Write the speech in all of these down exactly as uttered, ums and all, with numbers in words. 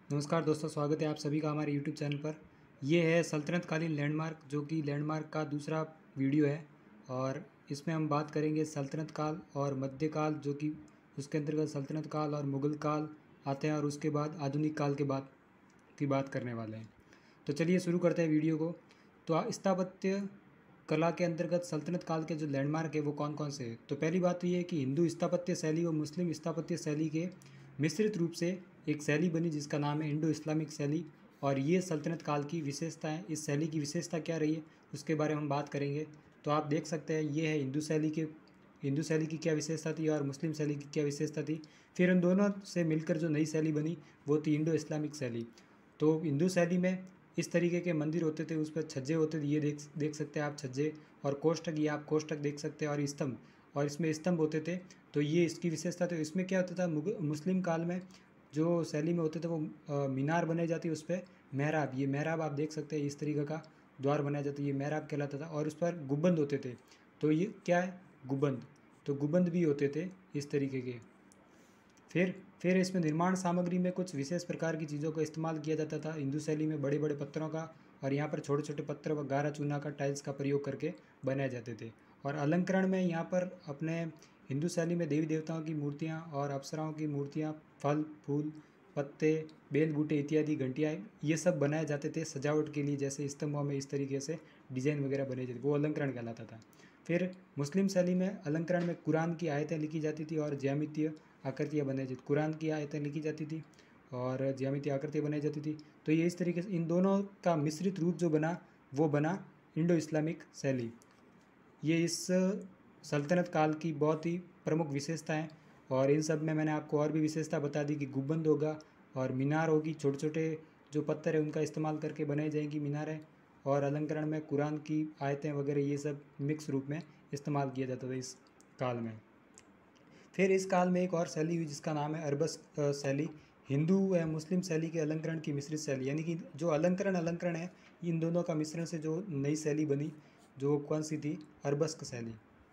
नमस्कार दोस्तों, स्वागत है आप सभी का हमारे यूट्यूब चैनल पर। ये है सल्तनत कालीन लैंडमार्क, जो कि लैंडमार्क का दूसरा वीडियो है। और इसमें हम बात करेंगे सल्तनत काल और मध्यकाल, जो कि उसके अंतर्गत सल्तनत काल और मुग़ल काल आते हैं, और उसके बाद आधुनिक काल के बाद की बात करने वाले हैं। तो चलिए शुरू करते हैं वीडियो को। तो स्थापत्य कला के अंतर्गत सल्तनत काल के जो लैंडमार्क है वो कौन कौन से हैं। तो पहली बात तो ये है कि हिंदू स्थापत्य शैली और मुस्लिम स्थापत्य शैली के मिश्रित रूप से एक शैली बनी जिसका नाम है इंडो इस्लामिक शैली। और ये सल्तनत काल की विशेषता है। इस शैली की विशेषता क्या रही है उसके बारे में हम बात करेंगे। तो आप देख सकते हैं ये है हिंदू शैली के हिंदू शैली की क्या विशेषता थी और मुस्लिम शैली की क्या विशेषता थी। फिर उन दोनों से मिलकर जो नई शैली बनी वो थी इंडो इस्लामिक शैली। तो हिंदू शैली में इस तरीके के मंदिर होते थे, उस पर छज्जे होते थे, ये देख देख सकते हैं आप छज्जे, और कोष्ठक, ये आप कोष्ठक देख सकते हैं, और स्तंभ, और इसमें स्तंभ होते थे। तो ये इसकी विशेषता। तो इसमें क्या होता था, मुस्लिम काल में जो शैली में होते थे वो आ, मीनार बनाई जाती है, उस पर मेहराब, ये मेहराब आप देख सकते हैं, इस तरीके का द्वार बनाया जाता है, ये मेहराब कहलाता था। और उस पर गुबंद होते थे। तो ये क्या है, गुबंद। तो गुबंद भी होते थे इस तरीके के। फिर फिर इसमें निर्माण सामग्री में कुछ विशेष प्रकार की चीज़ों का इस्तेमाल किया जाता था हिंदू शैली में, बड़े बड़े पत्थरों का, और यहाँ पर छोटे छोटे पत्थर व गारा चूना का, टाइल्स का प्रयोग करके बनाए जाते थे। और अलंकरण में यहाँ पर अपने हिंदू शैली में देवी देवताओं की मूर्तियाँ और अप्सराओं की मूर्तियाँ, फल फूल पत्ते, बेल बूटे इत्यादि, घंटियाँ, ये सब बनाए जाते थे सजावट के लिए। जैसे स्तंभों में इस तरीके से डिज़ाइन वगैरह बने जाते, वो अलंकरण कहलाता था। फिर मुस्लिम शैली में अलंकरण में कुरान की आयतें लिखी जाती थी और ज्यामितीय आकृतियाँ बनाई जाती, कुरान की आयतें लिखी जाती थी और ज्यामितीय आकृतियाँ बनाई जाती थी। तो ये इस तरीके से इन दोनों का मिश्रित रूप जो बना वो बना इंडो इस्लामिक शैली। ये इस सल्तनत काल की बहुत ही प्रमुख विशेषता है। और इन सब में मैंने आपको और भी विशेषता बता दी कि गुंबद होगा और मीनार होगी, छोटे छोटे जो पत्थर है उनका इस्तेमाल करके बनाई जाएंगी मीनारें। और अलंकरण में कुरान की आयतें वगैरह, ये सब मिक्स रूप में इस्तेमाल किया जाता था इस काल में। फिर इस काल में एक और शैली हुई जिसका नाम है अरबस शैली। हिंदू व मुस्लिम शैली के अलंकरण की मिश्रित शैली, यानी कि जो अलंकरण अलंकरण है इन दोनों का मिश्रण से जो नई शैली बनी, जो कौन सी थी, अरबस्क शैली।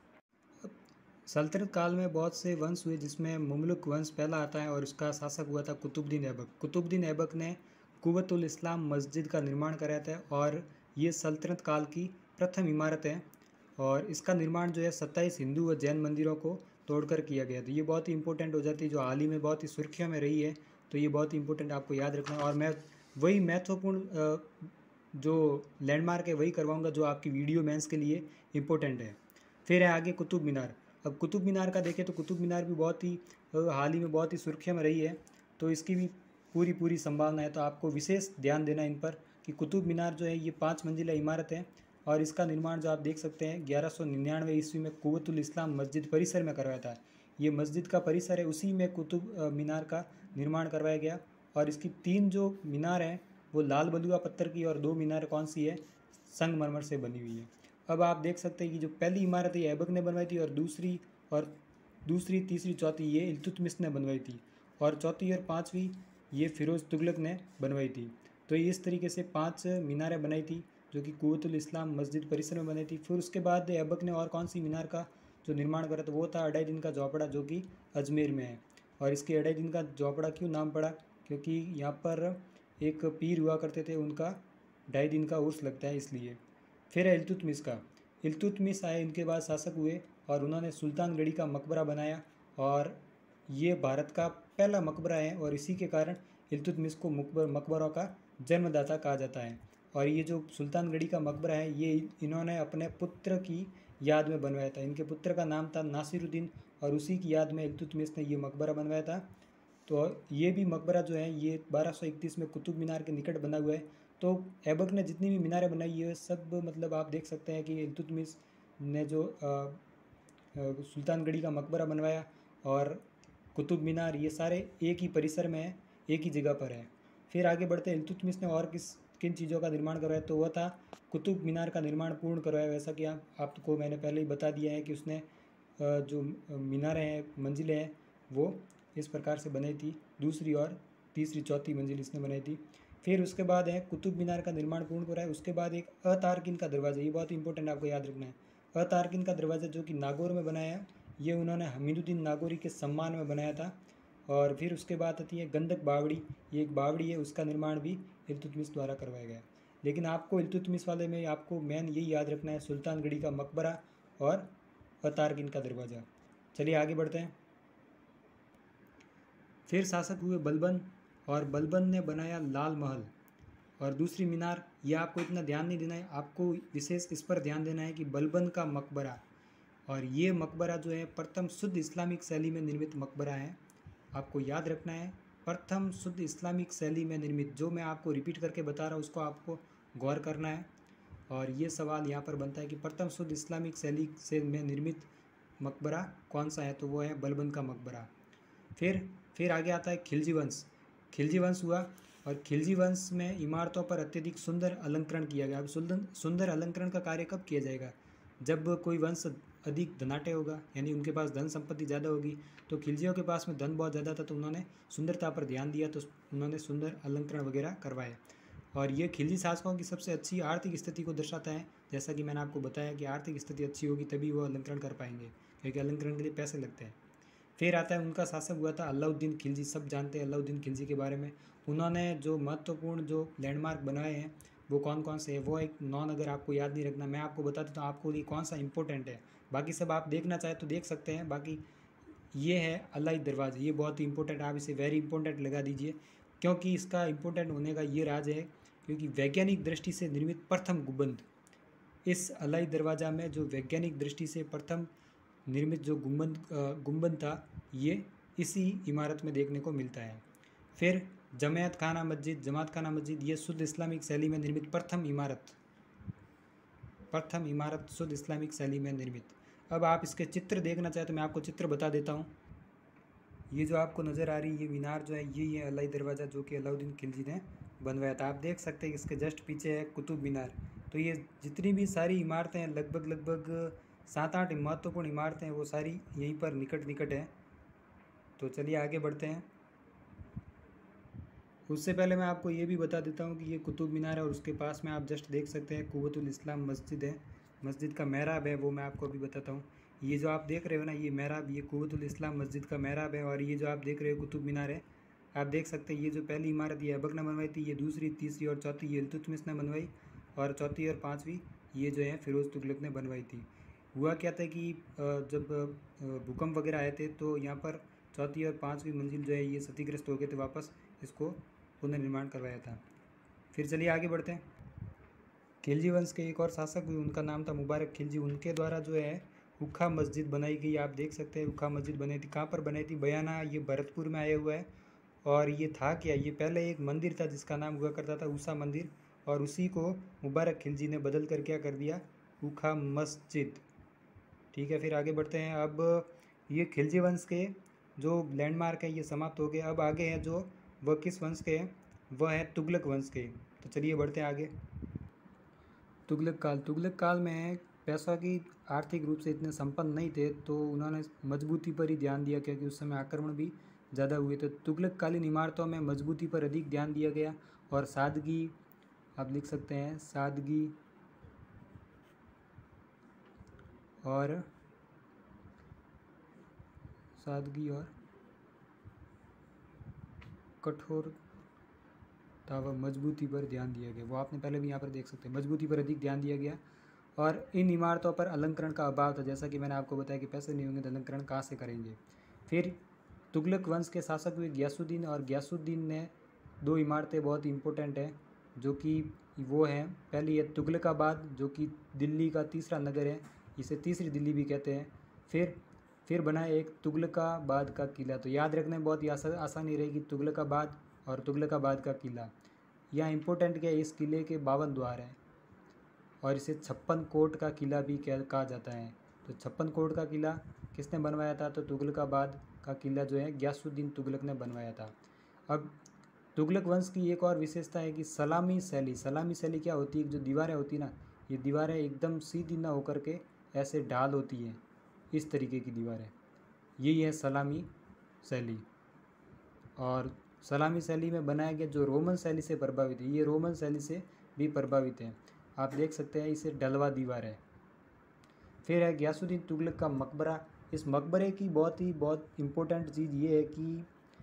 सल्तनत काल में बहुत से वंश हुए जिसमें मुमलुक वंश पहला आता है, और उसका शासक हुआ था कुतुबुद्दीन ऐबक। कुतुबुद्दीन ऐबक ने कुव्वतुल इस्लाम मस्जिद का निर्माण कराया था, और ये सल्तनत काल की प्रथम इमारत है। और इसका निर्माण जो है सत्ताईस हिंदू व जैन मंदिरों को तोड़कर किया गया। तो ये बहुत ही इंपॉर्टेंट हो जाती है, जो हाल ही में बहुत ही सुर्खियों में रही है। तो ये बहुत ही इंपॉर्टेंट, आपको याद रखना है। और मैं वही महत्वपूर्ण जो लैंडमार्क है वही करवाऊँगा जो आपकी वीडियो मेंस के लिए इम्पोर्टेंट है। फिर है आगे कुतुब मीनार। अब कुतुब मीनार का देखें तो कुतुब मीनार भी बहुत ही हाल ही में बहुत ही सुर्खियों में रही है। तो इसकी भी पूरी पूरी संभावना है। तो आपको विशेष ध्यान देना इन पर कि कुतुब मीनार जो है ये पाँच मंजिला इमारत है, और इसका निर्माण जो आप देख सकते हैं ग्यारह सौ निन्यानवे ईस्वी में कुव्वतुल इस्लाम मस्जिद परिसर में करवाया था। ये मस्जिद का परिसर है, उसी में कुतुब मीनार का निर्माण करवाया गया। और इसकी तीन जो मीनार हैं वो लाल बलुआ पत्थर की, और दो मीनार कौन सी है, संगमरमर से बनी हुई है। अब आप देख सकते हैं कि जो पहली इमारत है ऐबक ने बनवाई थी, और दूसरी और दूसरी तीसरी चौथी ये इल्तुतमिश ने बनवाई थी, और चौथी और पाँचवीं ये फिरोज़ तुगलक ने बनवाई थी। तो इस तरीके से पांच मीनारें बनाई थी जो कि कुव्वतुल इस्लाम मस्जिद परिसर में बनी थी। फिर उसके बाद ऐबक ने और कौन सी मीनार का जो निर्माण करा था वो था अढ़ाई दिन का झोपड़ा, जो कि अजमेर में है। और इसके अढ़ाई दिन का झोपड़ा क्यों नाम पड़ा, क्योंकि यहाँ पर एक पीर हुआ करते थे, उनका ढाई दिन का उर्स लगता है इसलिए। फिर है इल्तुतमिश का। इल्तुतमिश आए, इनके बाद शासक हुए, और उन्होंने सुल्तानगढ़ी का मकबरा बनाया, और ये भारत का पहला मकबरा है, और इसी के कारण इल्तुतमिश को मकबर मकबरों का जन्मदाता कहा जाता है। और ये जो सुल्तानगढ़ी का मकबरा है ये इन्होंने अपने पुत्र की याद में बनवाया था। इनके पुत्र का नाम था नासिरुद्दीन, और उसी की याद में इल्तुतमिश ने ये मकबरा बनवाया था। तो ये भी मकबरा जो है ये बारह सौ इकतीस में कुतुब मीनार के निकट बना हुआ है। तो ऐबक ने जितनी भी मीनारें बनाई ये सब, मतलब आप देख सकते हैं कि इल्तुतमिश ने जो सुल्तानगढ़ी का मकबरा बनवाया और कुतुब मीनार, ये सारे एक ही परिसर में है, एक ही जगह पर है। फिर आगे बढ़ते हैं, इल्तुतमिश ने और किस किन चीज़ों का निर्माण करवाया, तो वह था कुतुब मीनार का निर्माण पूर्ण करवाया। वैसा कि आप आपको मैंने पहले ही बता दिया है कि उसने जो मीनारें हैं, मंजिलें हैं, वो इस प्रकार से बनाई थी। दूसरी और तीसरी चौथी मंजिल इसने बनाई थी। फिर उसके बाद है कुतुब मीनार का निर्माण पूर्ण कराया। उसके बाद एक अतारकिन का दरवाज़ा, ये बहुत इंपॉर्टेंट आपको याद रखना है। अतारकिन का दरवाज़ा जो कि नागौर में बनाया है, ये उन्होंने हमीदुद्दीन नागौरी के सम्मान में बनाया था। और फिर उसके बाद आती है गंधक बावड़ी। ये एक बावड़ी है, उसका निर्माण भी इल्तुतमिश द्वारा करवाया गया। लेकिन आपको इल्तुतमिश वाले में आपको मेन यही याद रखना है, सुल्तानगढ़ी का मकबरा और अतारकिन का दरवाज़ा। चलिए आगे बढ़ते हैं। फिर शासक हुए बलबन, और बलबन ने बनाया लाल महल और दूसरी मीनार। यह आपको इतना ध्यान नहीं देना है, आपको विशेष इस पर ध्यान देना है कि बलबन का मकबरा, और ये मकबरा जो है प्रथम शुद्ध इस्लामिक शैली में निर्मित मकबरा है। आपको याद रखना है, प्रथम शुद्ध इस्लामिक शैली में निर्मित। जो मैं आपको रिपीट करके बता रहा हूँ उसको आपको गौर करना है। और ये सवाल यहाँ पर बनता है कि प्रथम शुद्ध इस्लामिक शैली से में निर्मित मकबरा कौन सा है, तो वो है बलबन का मकबरा। फिर फिर आगे आता है खिलजी वंश। खिलजी वंश हुआ, और खिलजी वंश में इमारतों पर अत्यधिक सुंदर अलंकरण किया गया। अब सुंदर सुंदर अलंकरण का कार्य कब किया जाएगा, जब कोई वंश अधिक धनाटे होगा, यानी उनके पास धन संपत्ति ज़्यादा होगी। तो खिलजियों के पास में धन बहुत ज़्यादा था, तो उन्होंने सुंदरता पर ध्यान दिया, तो उन्होंने सुंदर अलंकरण वगैरह करवाए। और ये खिलजी शासकों की सबसे अच्छी आर्थिक स्थिति को दर्शाता है। जैसा कि मैंने आपको बताया कि आर्थिक स्थिति अच्छी होगी तभी वो अलंकरण कर पाएंगे, क्योंकि अलंकरण के लिए पैसे लगते हैं। फिर आता है उनका शासक हुआ था अलाउद्दीन खिलजी। सब जानते हैं अलाउद्दीन खिलजी के बारे में। उन्होंने जो महत्वपूर्ण जो लैंडमार्क बनाए हैं वो कौन कौन से हैं, वो एक नॉन अगर आपको याद नहीं रखना, मैं आपको बता देता हूँ आपको ये कौन सा इंपॉर्टेंट है। बाकी सब आप देखना चाहे तो देख सकते हैं। बाकी ये है अलाई दरवाज़ा, ये बहुत ही इंपॉर्टेंट, आप इसे वेरी इंपॉर्टेंट लगा दीजिए, क्योंकि इसका इंपॉर्टेंट होने का ये राज है क्योंकि वैज्ञानिक दृष्टि से निर्मित प्रथम गुंबद, इस अलाई दरवाज़ा में जो वैज्ञानिक दृष्टि से प्रथम निर्मित जो गुंबद गुंबद था, ये इसी इमारत में देखने को मिलता है। फिर जमात खाना मस्जिद। जमात खाना मस्जिद ये शुद्ध इस्लामिक शैली में निर्मित प्रथम इमारत प्रथम इमारत शुद्ध इस्लामिक शैली में निर्मित। अब आप इसके चित्र देखना चाहें तो मैं आपको चित्र बता देता हूँ। ये जो आपको नज़र आ रही है ये मीनार जो है, ये है अलाई दरवाज़ा जो कि अलाउद्दीन खिलजी ने बनवाया था। आप देख सकते हैं इसके जस्ट पीछे है कुतुब मीनार। तो ये जितनी भी सारी इमारतें हैं, लगभग लगभग सात आठ महत्वपूर्ण इमारतें हैं, वो सारी यहीं पर निकट निकट है। तो चलिए आगे बढ़ते हैं। उससे पहले मैं आपको ये भी बता देता हूँ कि ये कुतुब मीनार है और उसके पास में आप जस्ट देख सकते हैं कुव्वतुल इस्लाम मस्जिद है। मस्जिद का महराब है वो मैं आपको अभी बताता हूँ। ये जो आप देख रहे हो ना, ये महराब, ये कुव्वतुल इस्लाम मस्जिद का महराब है। और ये जो आप देख रहे हो कुतुब मीनार है, आप देख सकते हैं ये जो पहली इमारत ये ऐबक ने बनवाई थी, ये दूसरी, तीसरी और चौथी ये इल्तुतमिश ने बनवाई, और चौथी और पाँचवीं ये जो है फिरोज़ तुगलक ने बनवाई थी। हुआ क्या था कि जब भूकंप वगैरह आए थे तो यहाँ पर चौथी और पाँचवीं मंजिल जो है ये क्षतिग्रस्त हो गए थे, वापस इसको पुनर्निर्माण करवाया था। फिर चलिए आगे बढ़ते हैं। खिलजी वंश के एक और शासक हुए, उनका नाम था मुबारक खिलजी। उनके द्वारा जो है उखा मस्जिद बनाई गई। आप देख सकते हैं उखा मस्जिद बनाई थी। कहाँ पर बनाई थी? बयाना, ये भरतपुर में आया हुआ है। और ये था क्या, ये पहले एक मंदिर था जिसका नाम हुआ करता था ऊषा मंदिर, और उसी को मुबारक खिलजी ने बदल कर क्या कर दिया, उखा मस्जिद। ठीक है, फिर आगे बढ़ते हैं। अब ये खिलजी वंश के जो लैंडमार्क है ये समाप्त हो गए। अब आगे हैं जो वह किस वंश के हैं, वह है तुगलक वंश के। तो चलिए बढ़ते हैं आगे। तुगलक काल। तुगलक काल में पैसा की आर्थिक रूप से इतने संपन्न नहीं थे, तो उन्होंने मजबूती पर ही ध्यान दिया, क्योंकि उस समय आक्रमण भी ज़्यादा हुए थे। तुगलक कालीन इमारतों में मजबूती पर अधिक ध्यान दिया गया और सादगी, आप लिख सकते हैं सादगी और सादगी और कठोरता व मजबूती पर ध्यान दिया गया। वो आपने पहले भी यहाँ पर देख सकते हैं, मजबूती पर अधिक ध्यान दिया गया। और इन इमारतों पर अलंकरण का अभाव था, जैसा कि मैंने आपको बताया कि पैसे नहीं होंगे तो अलंकरण कहाँ से करेंगे। फिर तुगलक वंश के शासक हुए गयासुद्दीन, और गयासुद्दीन ने दो इमारतें बहुत इंपॉर्टेंट हैं, जो कि वो हैं, पहली है तुगलकाबाद जो कि दिल्ली का तीसरा नगर है, इसे तीसरी दिल्ली भी कहते हैं। फिर फिर बना एक तुगलकाबाद का किला। तो याद रखने में बहुत ही आसा, आसानी रहेगी, तुगलकाबाद और तुगलकाबाद का किला। यहाँ इंपॉर्टेंट क्या है, इस किले के बावन द्वार हैं और इसे छप्पन कोट का किला भी कहा जाता है। तो छप्पन कोट का किला किसने बनवाया था, तो तुगलकाबाद का किला जो है गयासुद्दीन तुगलक ने बनवाया था। अब तुगलक वंश की एक और विशेषता है कि सलामी शैली। सलामी शैली क्या होती है, जो दीवारें होती ना, ये दीवारें एकदम सीधी ना होकर के ऐसे ढाल होती हैं, इस तरीके की दीवारें, यही है सलामी शैली। और सलामी शैली में बनाया गया जो रोमन शैली से प्रभावित है, ये रोमन शैली से भी प्रभावित है। आप देख सकते हैं इसे डलवा दीवार है। फिर है गयासुद्दीन तुगलक का मकबरा। इस मकबरे की बहुत ही बहुत इम्पोर्टेंट चीज़ ये है कि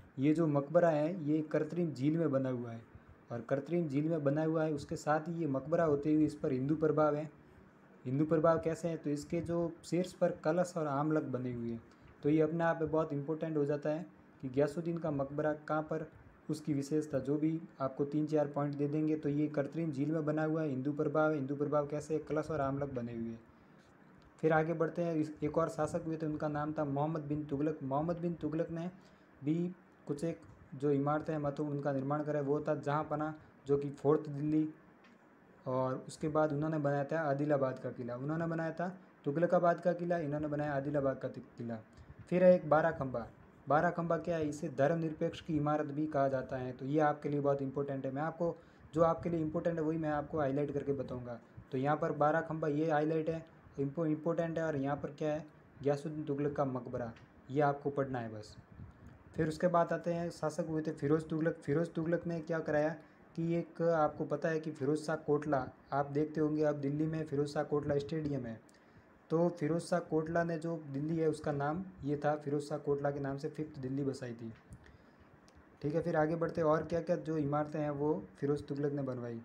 ये जो मकबरा है ये कृत्रिम झील में बना हुआ है, और कृत्रिम झील में बना हुआ है, उसके साथ ही ये मकबरा होते हुए इस पर हिंदू प्रभाव है। हिंदू प्रभाव कैसे हैं, तो इसके जो शीर्ष पर कलश और आमलक बने हुए हैं। तो ये अपने आप में बहुत इंपॉर्टेंट हो जाता है कि गयासुद्दीन का मकबरा कहाँ पर, उसकी विशेषता जो भी आपको तीन चार पॉइंट दे देंगे। तो ये कृत्रिम झील में बना हुआ है, हिंदू प्रभाव है। हिंदू प्रभाव कैसे है, कलश और आमलक बने हुए हैं। फिर आगे बढ़ते हैं, एक और शासक हुए थे, उनका नाम था मोहम्मद बिन तुगलक। मोहम्मद बिन तुगलक ने भी कुछ एक जो इमारतें हैं महत्वपूर्ण उनका निर्माण करा, वो था जहाँपना, जो कि फोर्थ दिल्ली। और उसके बाद उन्होंने बनाया था आदिलाबाद का किला। उन्होंने बनाया था तुगलकाबाद का किला, इन्होंने बनाया आदिलाबाद का किला। फिर है एक बारह खंबा। बारह खंबा क्या है, इसे धर्मनिरपेक्ष की इमारत भी कहा जाता है। तो ये आपके लिए बहुत इंपॉर्टेंट है। मैं आपको जो आपके लिए इंपॉर्टेंट है वही मैं आपको हाईलाइट करके बताऊंगा। तो यहाँ पर बारह खंबा ये हाईलाइट है, इम्पोर्टेंट है। और यहाँ पर क्या है, गयासुद्दीन तुगलक का मकबरा, ये आपको पढ़ना है बस। फिर उसके बाद आते हैं, शासक हुए थे फिरोज़ तुगलक। फिरोज़ तुगलक ने क्या कराया कि एक आपको पता है कि फिरोज़ शाह कोटला, आप देखते होंगे अब दिल्ली में फिरोज़ शाह कोटला स्टेडियम है। तो फिरोज़ शाह कोटला ने जो दिल्ली है उसका नाम ये था, फिरोज़ शाह कोटला के नाम से फिफ्थ दिल्ली बसाई थी। ठीक है, फिर आगे बढ़ते और क्या क्या जो इमारतें हैं वो फिरोज़ तुगलक ने बनवाई।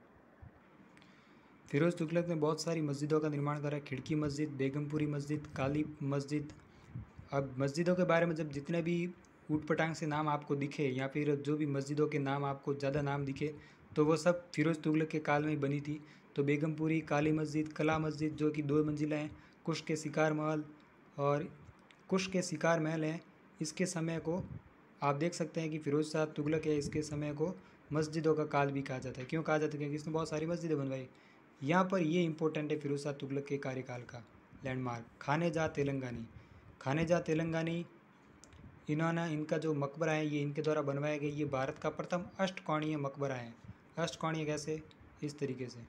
फिरोज़ तुगलक ने बहुत सारी मस्जिदों का निर्माण करा, खिड़की मस्जिद, बेगमपुरी मस्जिद, काली मस्जिद। अब मस्जिदों के बारे में जब जितने भी ऊट पटांग से नाम आपको दिखे, या फिर जो भी मस्जिदों के नाम आपको ज़्यादा नाम दिखे, तो वो सब फिरोज़ तुगलक के काल में ही बनी थी। तो बेगमपुरी, काली मस्जिद, कला मस्जिद जो कि दो मंजिला हैं, कुश के शिकार महल, और कुश के शिकार महल हैं। इसके समय को आप देख सकते हैं कि फिरोज़ शाह तुगलक है, इसके समय को मस्जिदों का काल भी कहा जाता है। क्यों कहा जाता है, क्योंकि इसने बहुत सारी मस्जिदें बनवाई। यहाँ पर ये इंपॉर्टेंट है फिरोज़ शाह तुगलक के कार्यकाल का लैंडमार्क, खानेजा तेलंगानी। खानेजा तेलंगानी, इन्होंने इनका जो मकबरा है ये इनके द्वारा बनवाया गया। ये भारत का प्रथम अष्टकोणीय मकबरा है। अष्टकोणीय कैसे, इस तरीके से,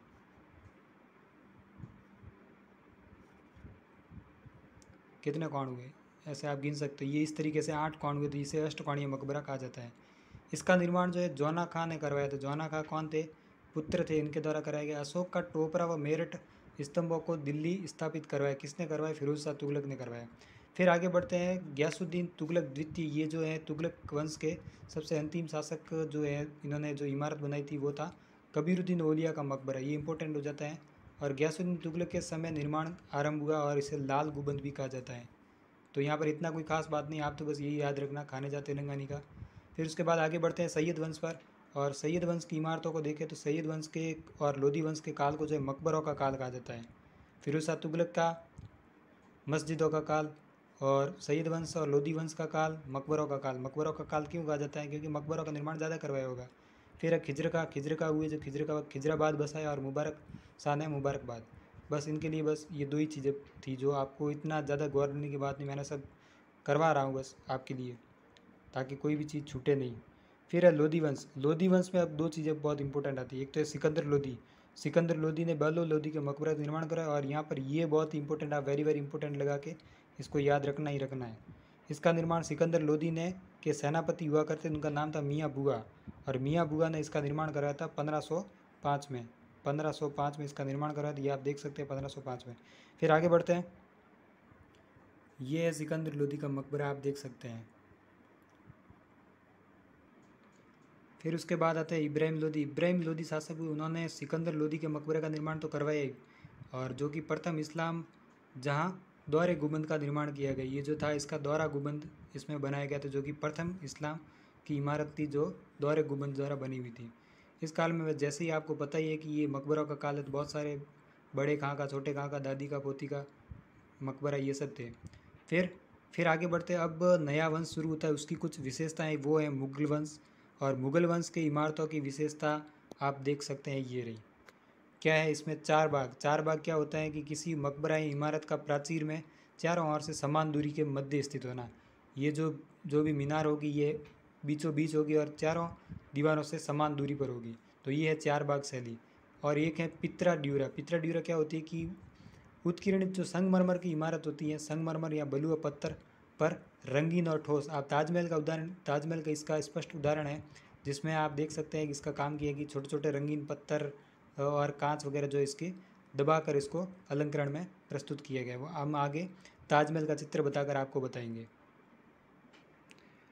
कितने कोण हुए ऐसे आप गिन सकते हो। ये इस तरीके से आठ कोण हुए, तो इसे अष्टकोणीय मकबरा कहा जाता है। इसका निर्माण जो है जौना खां ने करवाया था। जौना खां कौन थे, पुत्र थे, इनके द्वारा कराया गया। अशोक का टोपरा व मेरठ स्तंभों को दिल्ली स्थापित करवाया, किसने करवाया, फिरोज शाह तुगलक ने करवाया। फिर आगे बढ़ते हैं, गयासुद्दीन तुगलक द्वितीय, ये जो है तुगलक वंश के सबसे अंतिम शासक जो है, इन्होंने जो इमारत बनाई थी वो था कबीरुद्दीन औलिया का मकबरा। ये इंपॉर्टेंट हो जाता है। और गयासुद्दीन तुगलक के समय निर्माण आरंभ हुआ, और इसे लाल गुबंद भी कहा जाता है। तो यहाँ पर इतना कोई खास बात नहीं, आप तो बस यही याद रखना, खानेजा तेलंगानी का। फिर उसके बाद आगे बढ़ते हैं सैयद वंश पर। और सैयद वंश की इमारतों को देखें तो सैयद वंश के और लोधी वंश के काल को जो है मकबरों का काल कहा जाता है। फिरोज शाह तुगलक का मस्जिदों का काल, और सैयद वंश और लोधी वंश का काल मकबरों का काल। मकबरों का काल क्यों कहा जाता है, क्योंकि मकबरों का निर्माण ज़्यादा करवाया होगा। फिर है खिजर का। खिजर का हुए जो खिजर का खिजराबाद बसाया, और मुबारक शाह ने मुबारकबाद। बस इनके लिए बस ये दो ही चीज़ें थी जो आपको इतना ज़्यादा गौर करने की बात नहीं, मैंने सब करवा रहा हूँ बस आपके लिए, ताकि कोई भी चीज़ छूटे नहीं। फिर है लोधी वंश। लोधी वंश में अब दो चीज़ें बहुत इंपॉर्टेंट आती है। एक तो है सिकंदर लोधी। सिकंदर लोधी ने बहलो लोधी के मकबरे का निर्माण करा, और यहाँ पर ये बहुत इंपॉर्टेंट, आप वेरी वेरी इंपॉर्टेंट लगा के इसको याद रखना ही रखना है। इसका निर्माण सिकंदर लोधी ने के सेनापति हुआ करते, उनका नाम था मियाँ बुआ, और मियाँ बुआ ने इसका निर्माण कराया था पंद्रह सौ पाँच में। पंद्रह सौ पाँच में इसका निर्माण कराया था, ये आप देख सकते हैं पंद्रह सौ पाँच में। फिर आगे बढ़ते हैं, ये है सिकंदर लोधी का मकबरा, आप देख सकते हैं। फिर उसके बाद आते हैं इब्राहिम लोधी। इब्राहिम लोधी शासक हुए, उन्होंने सिकंदर लोधी के मकबरे का निर्माण तो करवाया ही, और जो कि प्रथम इस्लाम जहाँ दौरे गुबंद का निर्माण किया गया। ये जो था इसका दौरा गुबंद इसमें बनाया गया था, जो कि प्रथम इस्लाम की इमारत थी जो दौरे गुबंद द्वारा बनी हुई थी। इस काल में जैसे ही आपको पता ही है कि ये मकबरों का काल है, तो बहुत सारे बड़े खां का, छोटे खां का, दादी का, पोती का मकबरा ये सब थे। फिर फिर आगे बढ़ते अब नया वंश शुरू होता है, उसकी कुछ विशेषताएं, वो है मुगल वंश। और मुगल वंश की इमारतों की विशेषता आप देख सकते हैं, ये रही। क्या है इसमें, चार बाग। चार बाग क्या होता है कि किसी मकबरा या इमारत का प्राचीर में चारों ओर से समान दूरी के मध्य स्थित होना। ये जो जो भी मीनार होगी ये बीचों बीच होगी, और चारों दीवारों से समान दूरी पर होगी। तो ये है चार बाग शैली। और एक है पित्रा ड्यूरा। पित्रा ड्यूरा क्या होती है कि उत्कीर्णित जो संगमरमर की इमारत होती है, संगमरमर या बलुआ पत्थर पर रंगीन और ठोस। आप ताजमहल का उदाहरण, ताजमहल का इसका स्पष्ट उदाहरण है, जिसमें आप देख सकते हैं कि इसका काम किया कि छोटे छोटे रंगीन पत्थर और कांच वगैरह जो इसके दबाकर इसको अलंकरण में प्रस्तुत किया गया। वो हम आगे ताजमहल का चित्र बताकर आपको बताएंगे।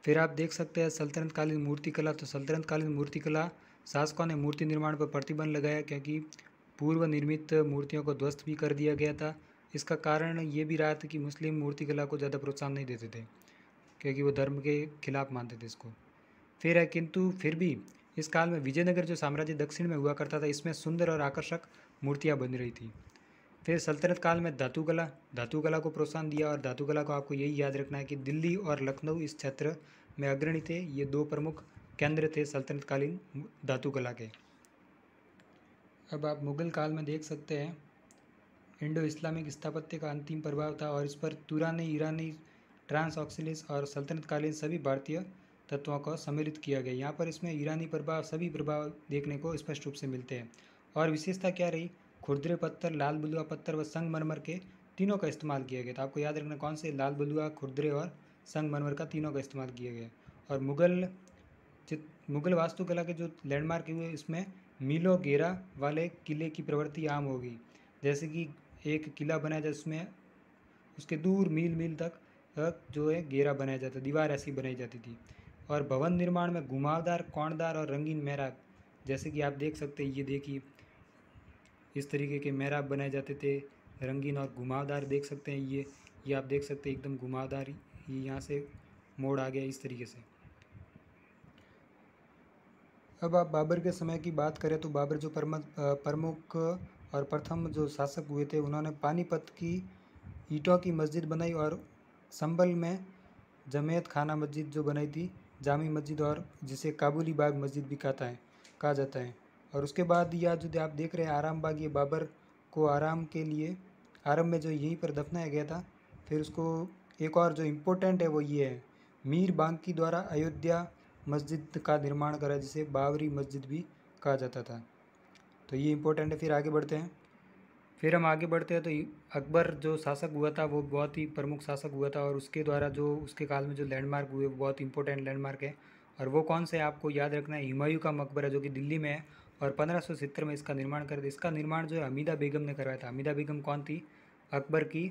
फिर आप देख सकते हैं सल्तनत कालीन मूर्ति कला। तो सल्तनत कालीन मूर्ति कला शासकों ने मूर्ति निर्माण पर प्रतिबंध लगाया क्योंकि पूर्व निर्मित मूर्तियों को ध्वस्त भी कर दिया गया था। इसका कारण ये भी रहा था कि मुस्लिम मूर्ति कला को ज़्यादा प्रोत्साहन नहीं देते थे क्योंकि वो धर्म के खिलाफ मानते थे इसको। फिर है किंतु फिर भी इस काल में विजयनगर जो साम्राज्य दक्षिण में हुआ करता था, इसमें सुंदर और आकर्षक मूर्तियाँ बन रही थी। फिर सल्तनत काल में धातु कला धातु कला को प्रोत्साहन दिया, और धातु कला को आपको यही याद रखना है कि दिल्ली और लखनऊ इस क्षेत्र में अग्रणी थे। ये दो प्रमुख केंद्र थे सल्तनत कालीन धातु कला के। अब आप मुगल काल में देख सकते हैं इंडो इस्लामिक स्थापत्य का अंतिम प्रभाव था, और इस पर तुरानी, ईरानी, ट्रांस ऑक्सिलिस और सल्तनत कालीन सभी भारतीय तत्वों को सम्मिलित किया गया। यहाँ पर इसमें ईरानी प्रभाव, सभी प्रभाव देखने को स्पष्ट रूप से मिलते हैं। और विशेषता क्या रही, खुरदरे पत्थर, लाल बलुआ पत्थर व संगमरमर के तीनों का इस्तेमाल किया गया। तो आपको याद रखना कौन से, लाल बलुआ, खुरदरे और संगमरमर का तीनों का इस्तेमाल किया गया। और मुगल चित मुगल वास्तुकला के जो लैंडमार्क हुए, इसमें मीलों घेरा वाले किले की प्रवृत्ति आम होगी। जैसे कि एक किला बनाया जाए, उसमें उसके दूर मील मील तक जो है घेरा बनाया जाता, दीवार ऐसी बनाई जाती थी। और भवन निर्माण में घुमावदार, कोणदार और रंगीन मेहराब, जैसे कि आप देख सकते हैं, ये देखिए इस तरीके के मेहराब बनाए जाते थे, रंगीन और घुमावदार देख सकते हैं। ये ये आप देख सकते हैं एकदम घुमावदार, ये यहाँ से मोड़ आ गया इस तरीके से। अब आप बाबर के समय की बात करें तो बाबर जो प्रमुख और प्रथम जो शासक हुए थे, उन्होंने पानीपत की ईंटों की मस्जिद बनाई, और संभल में जमेत खाना मस्जिद जो बनाई थी, जामी मस्जिद, और जिसे काबुली बाग मस्जिद भी कहता है कहा जाता है। और उसके बाद यह जो आप देख रहे हैं आराम बाग, ये बाबर को आराम के लिए आरंभ में जो यहीं पर दफनाया गया था। फिर उसको एक और जो इम्पोर्टेंट है वो ये है, मीर बांकी द्वारा अयोध्या मस्जिद का निर्माण करा, जिसे बाबरी मस्जिद भी कहा जाता था। तो ये इम्पोर्टेंट है। फिर आगे बढ़ते हैं फिर हम आगे बढ़ते हैं तो अकबर जो शासक हुआ था वो बहुत ही प्रमुख शासक हुआ था, और उसके द्वारा जो उसके काल में जो लैंडमार्क हुए वो बहुत इंपॉर्टेंट लैंडमार्क है। और वो कौन से आपको याद रखना है, हुमायूं का मकबरा जो कि दिल्ली में है, और पंद्रह सौ सत्तर में इसका निर्माण कर दिया। इसका निर्माण जो है हमीदा बेगम ने करवाया था। हमीदा बेगम कौन थी, अकबर की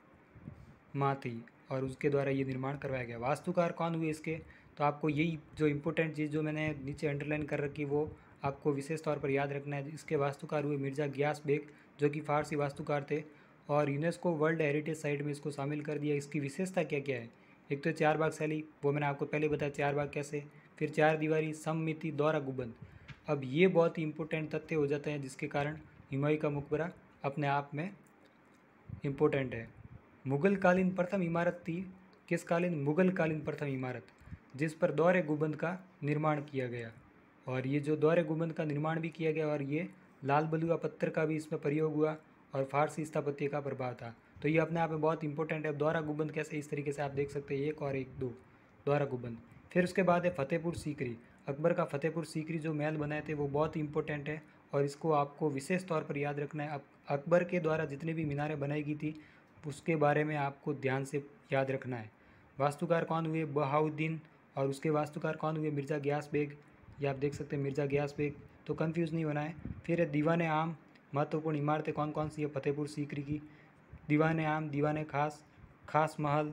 माँ थी, और उसके द्वारा ये निर्माण करवाया गया। वास्तुकार कौन हुए इसके, तो आपको यही जो इम्पोर्टेंट चीज़ जो मैंने नीचे अंडरलाइन कर रखी वो आपको विशेष तौर पर याद रखना है। इसके वास्तुकार हुए मिर्ज़ा गियास बेग, जो कि फ़ारसी वास्तुकार थे, और यूनेस्को वर्ल्ड हेरिटेज साइट में इसको शामिल कर दिया। इसकी विशेषता क्या क्या है, एक तो चार बाग शैली, वो मैंने आपको पहले बताया चार बाग कैसे, फिर चार दीवारी, सममिति, दोहरा गुंबद। अब ये बहुत ही इंपॉर्टेंट तथ्य हो जाते हैं जिसके कारण हुमायूं का मकबरा अपने आप में इम्पोर्टेंट है। मुगल कालीन प्रथम इमारत थी, किस कालीन, मुगल कालीन प्रथम इमारत, जिस पर दोहरे गुंबद का निर्माण किया गया। और ये जो दोहरे गुंबद का निर्माण भी किया गया, और ये लाल बलुआ पत्थर का भी इसमें प्रयोग हुआ, और फारसी स्थापत्य का प्रभाव था। तो ये अपने आप में बहुत इंपॉर्टेंट है। दोहरा गुंबद कैसे, इस तरीके से आप देख सकते हैं, एक और एक दो दोहरा गुंबद। फिर उसके बाद है फतेहपुर सीकरी। अकबर का फतेहपुर सीकरी जो महल बनाए थे वो बहुत ही इंपॉर्टेंट है, और इसको आपको विशेष तौर पर याद रखना है। अकबर के द्वारा जितनी भी मीनारें बनाई गई थी उसके बारे में आपको ध्यान से याद रखना है। वास्तुकार कौन हुए, बहाउद्दीन, और उसके वास्तुकार कौन हुए, मिर्ज़ा गियास बेग। ये आप देख सकते हैं मिर्ज़ा गियास बेग, तो कंफ्यूज नहीं होना है। फिर है दीवाने आम। महत्वपूर्ण इमारतें कौन कौन सी है फतेहपुर सीकरी की, दीवाने आम, दीवाने खास, खास महल,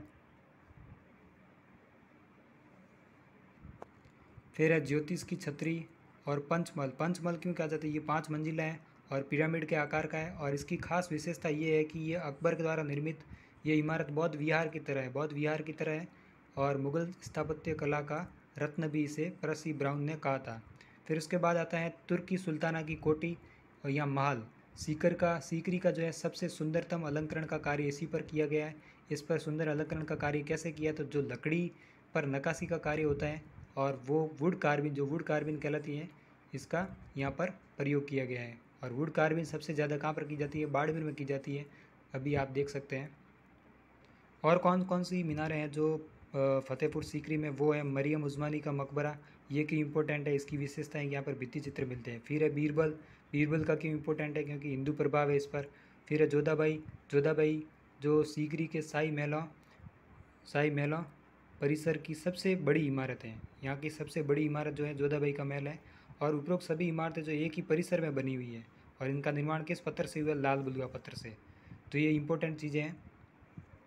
फिर है ज्योतिष की छतरी, और पंचमहल। पंचमहल क्यों कहा जाता है, ये पाँच मंजिला है और पिरामिड के आकार का है, और इसकी खास विशेषता ये है कि ये अकबर के द्वारा निर्मित ये इमारत बौद्ध विहार की तरह है, बौद्ध विहार की तरह है, और मुगल स्थापत्य कला का रत्न भी इसे परसी ब्राउन ने कहा था। फिर उसके बाद आता है तुर्की सुल्ताना की कोठी और यहाँ महल। सीकर का सीकरी का जो है सबसे सुंदरतम अलंकरण का कार्य इसी पर किया गया है। इस पर सुंदर अलंकरण का कार्य कैसे किया, तो जो लकड़ी पर नक्काशी का कार्य होता है, और वो वुड कार्विन, जो वुड कार्विन कहलाती है, इसका यहाँ पर प्रयोग किया गया है। और वुड कार्विन सबसे ज़्यादा कहाँ पर की जाती है, बाड़मेर में की जाती है, अभी आप देख सकते हैं। और कौन कौन सी मीनारें हैं जो फतेहपुर सीकरी में, वो है मरियम उस्मानी का मकबरा। ये क्यों इंपॉर्टेंट है, इसकी विशेषता है कि यहाँ पर भित्ति चित्र मिलते हैं। फिर है बीरबल। बीरबल का क्यों इंपॉर्टेंट है, क्योंकि हिंदू प्रभाव है इस पर। फिर है जोधाबाई। जोधाबाई जो सीकरी के शाही महलों शाही महलों परिसर की सबसे बड़ी इमारत है। यहाँ की सबसे बड़ी इमारत जो है जोधाबाई का महल है, और उपरोक्त सभी इमारतें जो एक ही परिसर में बनी हुई है, और इनका निर्माण किस पत्थर से हुआ, लाल बलुआ पत्थर से। तो ये इंपॉर्टेंट चीज़ें हैं।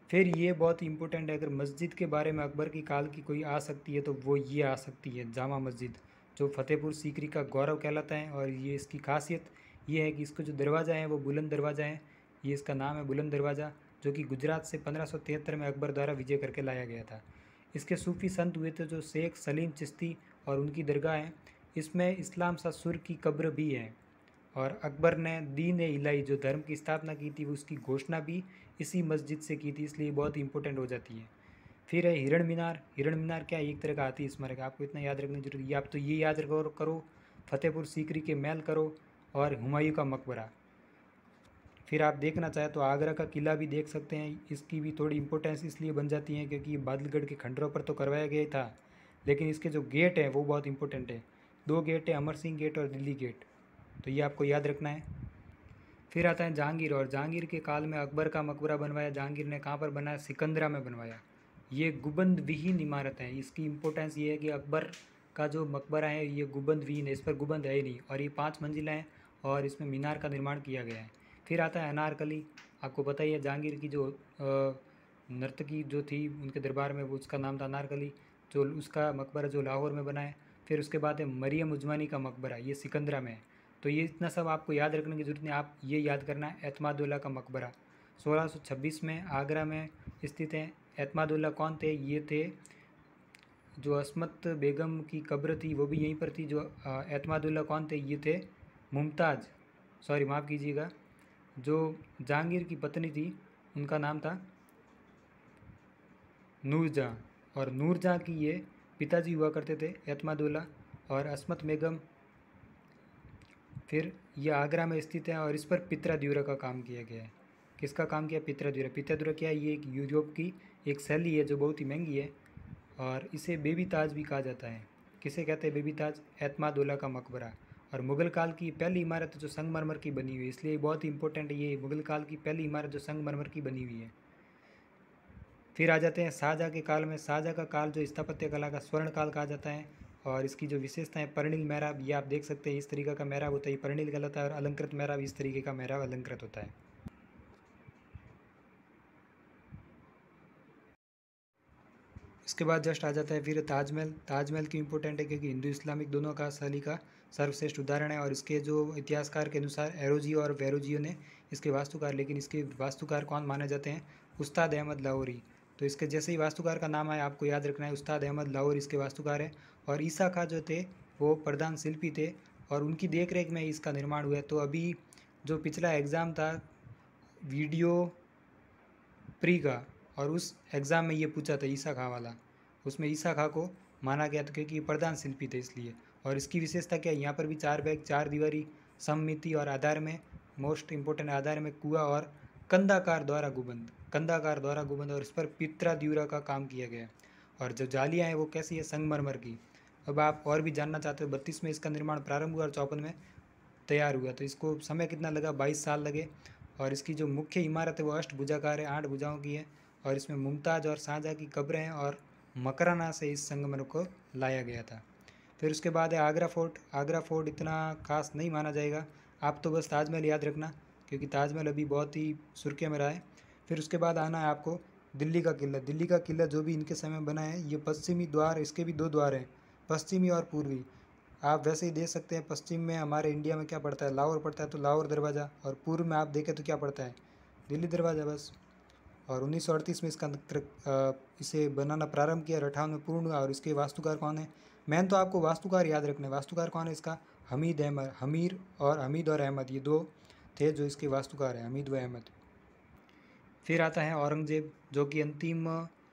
फिर ये बहुत इम्पोर्टेंट है, अगर मस्जिद के बारे में अकबर की काल की कोई आ सकती है तो वो ये आ सकती है जामा मस्जिद, जो फतेहपुर सीकरी का गौरव कहलाता है। और ये इसकी खासियत ये है कि इसका जो दरवाज़ा है वो बुलंद दरवाज़ा है, ये इसका नाम है बुलंद दरवाज़ा, जो कि गुजरात से पंद्रह सौ तिहत्तर में अकबर द्वारा विजय करके लाया गया था। इसके सूफ़ी संत हुए थे जो शेख सलीम चिश्ती, और उनकी दरगाह है। इसमें इस्लाम सा सुर की कब्र भी है। और अकबर ने दीन ए इलाही जो धर्म की स्थापना की थी उसकी घोषणा भी इसी मस्जिद से की थी, इसलिए बहुत इंपॉर्टेंट हो जाती है। फिर है हिरण मीनार। हिरण मीनार क्या है? एक तरह का हाथी स्मारक, आपको इतना याद रखने की जरूरत है। आप तो ये याद करो करो फतेहपुर सीकरी के महल करो और हुमायूं का मकबरा। फिर आप देखना चाहें तो आगरा का किला भी देख सकते हैं। इसकी भी थोड़ी इंपॉर्टेंस इसलिए बन जाती है क्योंकि ये बादलगढ़ के खंडरों पर तो करवाया गया था, लेकिन इसके जो गेट हैं वो बहुत इंपॉर्टेंट है। दो गेट है, अमर सिंह गेट और दिल्ली गेट, तो ये आपको याद रखना है। फिर आता है जहांगीर, और जहांगीर के काल में अकबर का मकबरा बनवाया जहांगीर ने। कहाँ पर बनाया? सिकंदरा में बनवाया। ये गुबंद विहीन इमारत है। इसकी इम्पोर्टेंस ये है कि अकबर का जो मकबरा है ये गुबंद विहीन है, इस पर गुबंद है ही नहीं, और ये पाँच मंजिला है और इसमें मीनार का निर्माण किया गया है। फिर आता है अनारकली। आपको पता ही है जहांगीर की जो नर्तकी जो थी उनके दरबार में, वो उसका नाम था अनारकली, जो उसका मकबरा जो लाहौर में बना है। फिर उसके बाद है मरियम उजमानी का मकबरा, ये सिकंदरा में है। तो ये इतना सब आपको याद रखने की जरूरत नहीं, आप ये याद करना है एतमादुल्ला का मकबरा सोलह सौ छब्बीस में आगरा में स्थित है। एतमादुल्ला कौन थे? ये थे जो अस्मत बेगम की कब्र थी वो भी यहीं पर थी। जो एतमादुल्ला कौन थे? ये थे मुमताज़, सॉरी माफ़ कीजिएगा, जो जहांगीर की पत्नी थी उनका नाम था नूरजहाँ, और नूरजहाँ की ये पिताजी हुआ करते थे एतमादुल्ला। और अस्मत बेगम फिर ये आगरा में स्थित है, और इस पर पित्रा का काम किया गया है। किसका काम किया? पित्रा पित्रा क्या है? ये एक यूरोप की एक शैली है जो बहुत ही महंगी है, और इसे बेबी ताज भी कहा जाता है। किसे कहते हैं बेबी ताज? एतमादुल्ला का मकबरा। और मुग़ल काल की पहली इमारत जो संगमरमर की बनी हुई है, इसलिए बहुत ही इंपॉर्टेंट है। ये मुग़ल काल की पहली इमारत जो संगमरमर की बनी हुई है। फिर आ जाते हैं शाहजहाँ के काल में। शाहजहाँ का काल जो स्थापत्य कला का स्वर्ण काल कहा जाता है, और इसकी जो विशेषता है पर्णिल मेहराब, ये आप देख सकते हैं इस तरीके का मेहराब होता है, पर्णिल कहलाता है, और अलंकृत मेहराब इस तरीके का मेहराब अलंकृत होता है। इसके बाद जस्ट आ जाता है फिर ताजमहल। ताजमहल क्यों इंपॉर्टेंट है? क्योंकि हिंदू इस्लामिक दोनों का शैली का सर्वश्रेष्ठ उदाहरण है, और इसके जो इतिहासकार के अनुसार एरोजियो और वेरोजियो ने इसके वास्तुकार, लेकिन इसके वास्तुकार कौन माने जाते हैं? उस्ताद अहमद लाहौरी। तो इसके जैसे ही वास्तुकार का नाम आया आपको याद रखना है, उस्ताद अहमद लाहौरी इसके वास्तुकार है। और ईसा खां जो थे वो प्रधान शिल्पी थे, और उनकी देख रेख में इसका निर्माण हुआ है। तो अभी जो पिछला एग्ज़ाम था वीडियो प्री का, और उस एग्ज़ाम में ये पूछा था ईसा खां वाला, उसमें ईसा खां को माना गया था क्योंकि ये प्रधान शिल्पी थे इसलिए। और इसकी विशेषता क्या है? यहाँ पर भी चार बैग, चार दीवारी, सममिति, और आधार में मोस्ट इंपॉर्टेंट आधार में कुआ और कंदाकार द्वारा गुबंद, कंदाकार द्वारा गुबंद, और इस पर पित्रा द्यूरा का काम किया गया। और जो जालियाँ हैं वो कैसी है? संगमरमर की। अब आप और भी जानना चाहते हो, बत्तीस में इसका निर्माण प्रारंभ हुआ और चौपन में तैयार हुआ। तो इसको समय कितना लगा? बाईस साल लगे। और इसकी जो मुख्य इमारत है वो अष्टभुजाकार है, आठ भुजाओं की है, और इसमें मुमताज़ और शाहजहाँ की कब्रें हैं, और मकराना से इस संगमरमर को लाया गया था। फिर उसके बाद है आगरा फोर्ट। आगरा फोर्ट इतना खास नहीं माना जाएगा, आप तो बस ताजमहल याद रखना क्योंकि ताजमहल अभी बहुत ही सुर्खियों में रहा है। फिर उसके बाद आना है आपको दिल्ली का किला। दिल्ली का किला जो भी इनके समय में बना है, ये पश्चिमी द्वार, इसके भी दो द्वार हैं, पश्चिमी और पूर्वी। आप वैसे ही देख सकते हैं, पश्चिम में हमारे इंडिया में क्या पड़ता है? लाहौर पड़ता है, तो लाहौर दरवाज़ा, और पूर्व में आप देखें तो क्या पड़ता है? दिल्ली दरवाज़ा बस। और उन्नीस सौ अड़तीस में इसका इसे बनाना प्रारंभ किया, और अट्ठावन में पूर्ण हुआ। और इसके वास्तुकार कौन है? मैन तो आपको वास्तुकार याद रखने। वास्तुकार कौन है इसका? हमीद अहमद, हमीर और हमीद और अहमद, ये दो थे जो इसके वास्तुकार हैं, हमीद व अहमद। फिर आता है औरंगजेब, जो कि अंतिम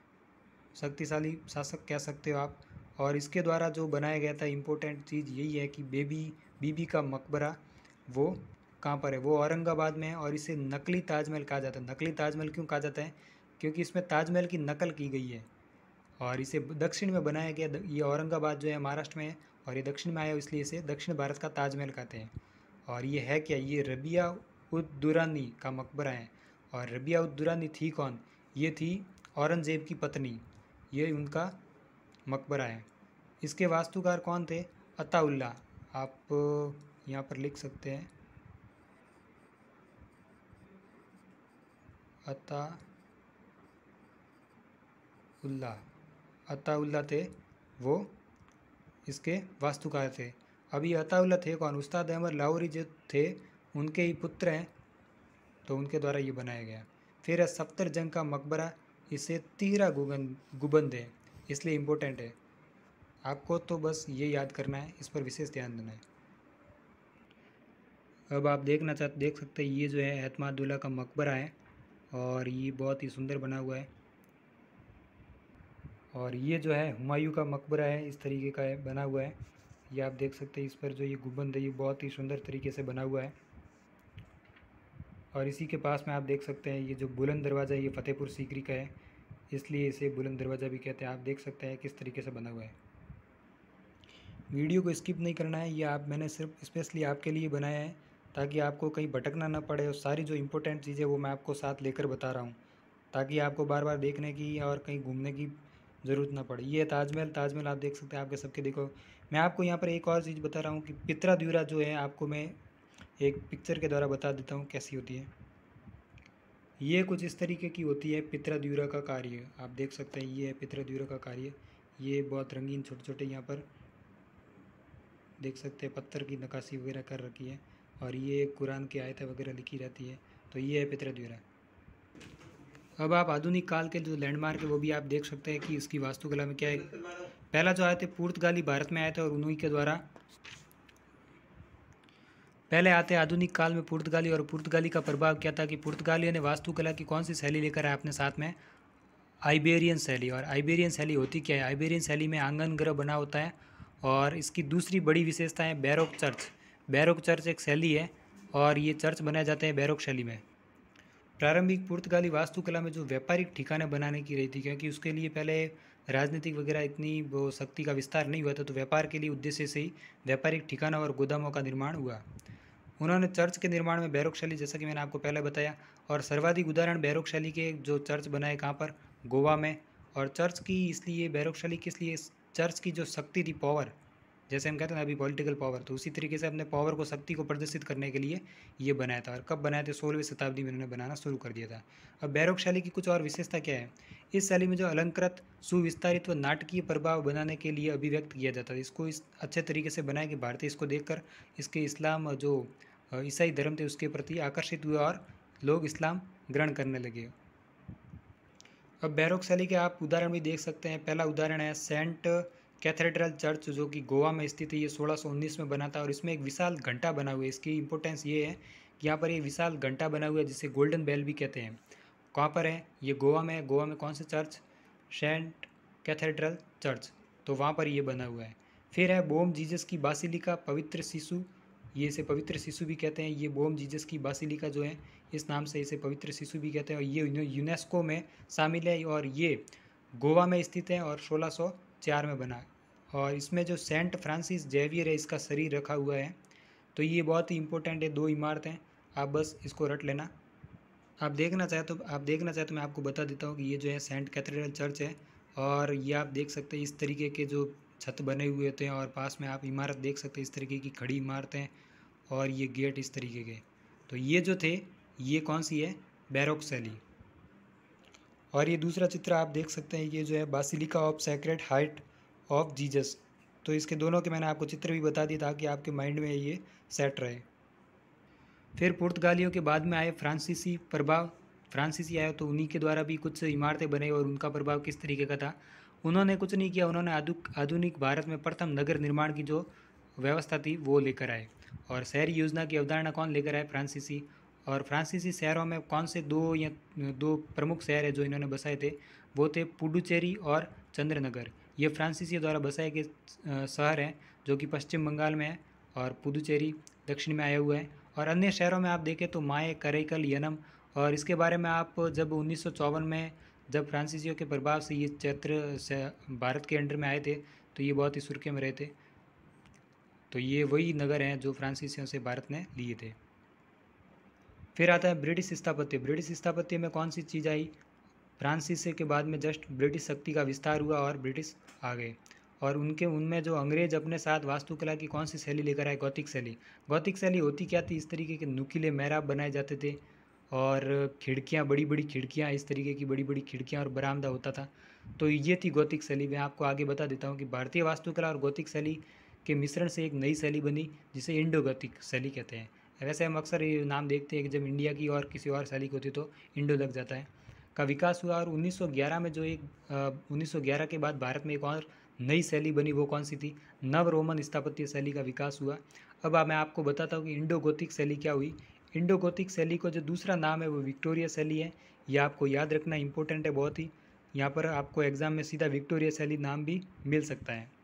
शक्तिशाली शासक कह सकते हो आप। और इसके द्वारा जो बनाया गया था इम्पोर्टेंट चीज़ यही है कि बेबी बीबी का मकबरा वो कहाँ पर है? वो औरंगाबाद में है, और इसे नकली ताजमहल कहा जाता है। नकली ताजमहल क्यों कहा जाता है? क्योंकि इसमें ताजमहल की नकल की गई है, और इसे दक्षिण में बनाया गया। ये औरंगाबाद जो है महाराष्ट्र में है, और ये दक्षिण में आया इसलिए इसे दक्षिण भारत का ताजमहल कहते हैं। और ये है क्या? ये रबिया उद दुरानी का मकबरा है। और रबिया उद दुरानी थी कौन? ये थी औरंगजेब की पत्नी, ये उनका मकबरा है। इसके वास्तुकार कौन थे? अताउल्ला। आप यहाँ पर लिख सकते हैं अता उल्लाह अताउल्लाह थे, वो इसके वास्तुकार थे। अब ये अताउल्लाह थे कौन? उस्ताद अहमद लाहौरी जो थे उनके ही पुत्र हैं, तो उनके द्वारा ये बनाया गया। फिर है सफ्तर जंग का मकबरा, इसे तीरा गुबन गुबंद है, इसलिए इम्पोर्टेंट है। आपको तो बस ये याद करना है, इस पर विशेष ध्यान देना है। अब आप देखना चाहते देख सकते हैं ये जो है एतमादुल्ला का मकबरा है और ये बहुत ही सुंदर बना हुआ है। और ये जो है हुमायूं का मकबरा है, इस तरीके का है बना हुआ है। ये आप देख सकते हैं, इस पर जो ये गुंबद है ये बहुत ही सुंदर तरीके से बना हुआ है। और इसी के पास में आप देख सकते हैं ये जो बुलंद दरवाज़ा है ये फतेहपुर सीकरी का है, इसलिए इसे बुलंद दरवाज़ा भी कहते हैं। आप देख सकते हैं किस तरीके से बना हुआ है। वीडियो को स्किप नहीं करना है, ये आप मैंने सिर्फ स्पेशली आपके लिए बनाया है ताकि आपको कहीं भटकना ना पड़े और सारी जो इम्पोर्टेंट चीज़ें वो मैं आपको साथ लेकर बता रहा हूँ, ताकि आपको बार बार देखने की और कहीं घूमने की ज़रूरत ना पड़े। ये ताजमहल ताजमहल आप देख सकते हैं, आपके सबके देखो। मैं आपको यहाँ पर एक और चीज़ बता रहा हूँ कि पित्राद्यूरा जो है आपको मैं एक पिक्चर के द्वारा बता देता हूँ कैसी होती है। ये कुछ इस तरीके की होती है पित्राद्यूरा का कार्य, आप देख सकते हैं ये है पित्राद्यूरा का कार्य। ये बहुत रंगीन छोटे छोटे यहाँ पर देख सकते हैं पत्थर की नक्काशी वगैरह कर रखी है और ये कुरान की आयतें वगैरह लिखी रहती है। तो ये है पित्राद्यूरा। अब आप आधुनिक काल के जो लैंडमार्क है वो भी आप देख सकते हैं कि इसकी वास्तुकला में क्या है। पहला जो आए थे पुर्तगाली भारत में आए थे और उन्हीं के द्वारा पहले आते आधुनिक काल में पुर्तगाली। और पुर्तगाली का प्रभाव क्या था कि पुर्तगालियों ने वास्तुकला की कौन सी शैली लेकर आए अपने साथ में? आइबेरियन शैली। और आइबेरियन शैली होती क्या है? आइबेरियन शैली में आंगन ग्रह बना होता है और इसकी दूसरी बड़ी विशेषता है बैरोक चर्च। बैरोक चर्च एक शैली है और ये चर्च बनाए जाते हैं बैरोक शैली में। प्रारंभिक पुर्तगाली वास्तुकला में जो व्यापारिक ठिकाने बनाने की रही थी, क्योंकि उसके लिए पहले राजनीतिक वगैरह इतनी वो शक्ति का विस्तार नहीं हुआ था, तो व्यापार के लिए उद्देश्य से ही व्यापारिक ठिकानों और गोदामों का निर्माण हुआ। उन्होंने चर्च के निर्माण में बैरोक शैली, जैसा कि मैंने आपको पहले बताया, और सर्वाधिक उदाहरण बैरोक शैली के जो चर्च बनाए कहाँ पर? गोवा में। और चर्च की इसलिए बैरोक शैली किस लिए? चर्च की जो शक्ति थी, पावर, जैसे हम कहते हैं ना अभी पॉलिटिकल पावर, तो उसी तरीके से अपने पावर को, शक्ति को प्रदर्शित करने के लिए ये बनाया था। और कब बनाया था? सोलहवीं शताब्दी में इन्होंने बनाना शुरू कर दिया था। अब बैरोक शैली की कुछ और विशेषता क्या है? इस शैली में जो अलंकृत, सुविस्तारित व नाटकीय प्रभाव बनाने के लिए अभिव्यक्त किया जाता है। इसको इस अच्छे तरीके से बनाया कि भारतीय इसको देखकर इसके इस्लाम, जो ईसाई धर्म थे, उसके प्रति आकर्षित हुए और लोग इस्लाम ग्रहण करने लगे। अब बैरोक शैली के आप उदाहरण भी देख सकते हैं। पहला उदाहरण है सेंट कैथेड्रल चर्च, जो कि गोवा में स्थित है। ये सोलह सौ उन्नीस में बना था और इसमें एक विशाल घंटा बना हुआ है। इसकी इंपॉर्टेंस ये है कि यहाँ पर ये विशाल घंटा बना हुआ है जिसे गोल्डन बेल भी कहते हैं। कहाँ पर है? ये गोवा में है। गोवा में कौन से चर्च? सेंट कैथेड्रल चर्च, तो वहाँ पर ये बना हुआ है। फिर है बोम जीसस की बासिलिका, पवित्र शिशु, ये इसे पवित्र शिशु भी कहते हैं। ये बोम जीसस की बासिलिका जो है, इस नाम से इसे पवित्र शिशु भी कहते हैं और ये यूनेस्को में शामिल है और ये गोवा में स्थित है और सोलह सौ चार में बना। और इसमें जो सेंट फ्रांसिस जेवियर है, इसका शरीर रखा हुआ है। तो ये बहुत ही इंपॉर्टेंट है, दो इमारतें, आप बस इसको रट लेना। आप देखना चाहे तो आप देखना चाहे तो मैं आपको बता देता हूँ कि ये जो है सेंट कैथेड्रल चर्च है और ये आप देख सकते हैं इस तरीके के जो छत बने हुए होते हैं और पास में आप इमारत देख सकते हैं, इस तरीके की खड़ी इमारतें और ये गेट इस तरीके के। तो ये जो थे, ये कौन सी है? बैरोक शैली। और ये दूसरा चित्र आप देख सकते हैं, ये जो है basilica of Sacred Heart of Jesus. तो इसके दोनों के मैंने आपको चित्र भी बता दिए ताकि आपके माइंड में ये सेट रहे। फिर पुर्तगालियों के बाद में आए फ्रांसीसी प्रभाव। फ्रांसीसी आए तो उन्हीं के द्वारा भी कुछ इमारतें बने और उनका प्रभाव किस तरीके का था? उन्होंने कुछ नहीं किया, उन्होंने आधुनिक भारत में प्रथम नगर निर्माण की जो व्यवस्था थी वो लेकर आए। और शहरी योजना की अवधारणा कौन लेकर आए? फ्रांसीसी। और फ्रांसीसी शहरों में कौन से दो या दो प्रमुख शहर है जो इन्होंने बसाए थे? वो थे पुडुचेरी और चंद्रनगर। ये फ्रांसीसी द्वारा बसाए गए शहर हैं जो कि पश्चिम बंगाल में है और पुडुचेरी दक्षिण में आया हुआ है। और अन्य शहरों में आप देखें तो माए, करैकल, यनम। और इसके बारे में आप जब उन्नीस सौ चौवन में जब फ्रांसीसियों के प्रभाव से ये क्षेत्र से भारत के अंडर में आए थे तो ये बहुत ही सुर्खियों में रहे थे। तो ये वही नगर हैं जो फ्रांसीसियों से भारत ने लिए थे। फिर आता है ब्रिटिश स्थापत्य। ब्रिटिश स्थापत्य में कौन सी चीज़ आई? फ्रांसीसी के बाद में जस्ट ब्रिटिश शक्ति का विस्तार हुआ और ब्रिटिश आ गए और उनके उनमें जो अंग्रेज अपने साथ वास्तुकला की कौन सी शैली लेकर आए? गॉथिक शैली। गॉथिक शैली होती क्या थी? इस तरीके के नुकीले मेहराब बनाए जाते थे और खिड़कियाँ, बड़ी बड़ी खिड़कियाँ, इस तरीके की बड़ी बड़ी खिड़कियाँ और बरामदा होता था। तो ये थी गौतिक शैली। मैं आपको आगे बता देता हूँ कि भारतीय वास्तुकला और गौतिक शैली के मिश्रण से एक नई शैली बनी जिसे इंडो गौतिक शैली कहते हैं। वैसे हम अक्सर ये नाम देखते हैं कि जब इंडिया की और किसी और शैली की होती तो इंडो लग जाता है, का विकास हुआ। और उन्नीस सौ ग्यारह में जो एक उन्नीस सौ ग्यारह के बाद भारत में एक और नई शैली बनी, वो कौन सी थी? नव रोमन स्थापत्य शैली का विकास हुआ। अब मैं आपको बताता हूँ कि इंडो गोथिक शैली क्या हुई। इंडो गोथिक शैली को जो दूसरा नाम है वो विक्टोरिया शैली है। ये आपको याद रखना इंपॉर्टेंट है बहुत ही। यहाँ पर आपको एग्जाम में सीधा विक्टोरिया शैली नाम भी मिल सकता है।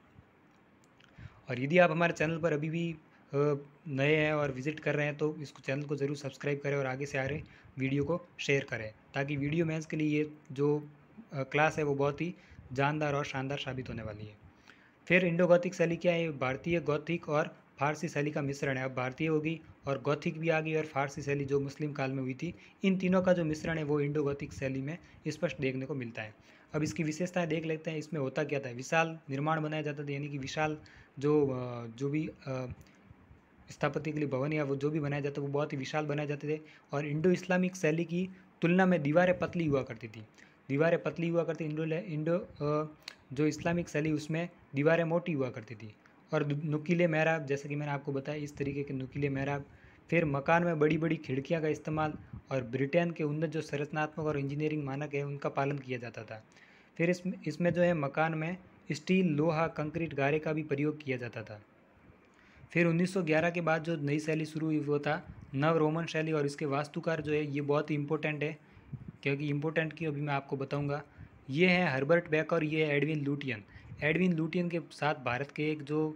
और यदि आप हमारे चैनल पर अभी भी नए हैं और विजिट कर रहे हैं तो इसको चैनल को ज़रूर सब्सक्राइब करें और आगे से आ रहे वीडियो को शेयर करें, ताकि वीडियो मेंस के लिए ये जो क्लास है वो बहुत ही जानदार और शानदार साबित होने वाली है। फिर इंडो गौथिक शैली क्या है? भारतीय गौथिक और फारसी शैली का मिश्रण है। अब भारतीय होगी और गौथिक भी आ गई और फारसी शैली जो मुस्लिम काल में हुई थी, इन तीनों का जो मिश्रण है वो इंडो गौथिक शैली में स्पष्ट देखने को मिलता है। अब इसकी विशेषताएं देख लेते हैं। इसमें होता क्या था? विशाल निर्माण बनाया जाता था, यानी कि विशाल जो जो भी स्थापत्य के लिए भवन या वो जो भी बनाया जाता है वो बहुत ही विशाल बनाए जाते थे। और इंडो इस्लामिक शैली की तुलना में दीवारें पतली हुआ करती थी। दीवारें पतली हुआ करती इंडो इंडो जो इस्लामिक शैली उसमें दीवारें मोटी हुआ करती थी। और नुकीले मेहराब, जैसे कि मैंने आपको बताया, इस तरीके के नुकीले मेहराब। फिर मकान में बड़ी बड़ी खिड़कियां का इस्तेमाल और ब्रिटेन के उन्नत जो संरचनात्मक और इंजीनियरिंग मानक है उनका पालन किया जाता था। फिर इसमें इसमें जो है मकान में स्टील, लोहा, कंक्रीट, गारे का भी प्रयोग किया जाता था। फिर उन्नीस सौ ग्यारह के बाद जो नई शैली शुरू हुई वो था नव रोमन शैली। और इसके वास्तुकार जो है ये बहुत ही इंपॉर्टेंट है, क्योंकि इंपॉर्टेंट की अभी मैं आपको बताऊंगा। ये है हर्बर्ट बेकर और ये है एडविन लुटियन। एडविन लुटियन के साथ भारत के एक जो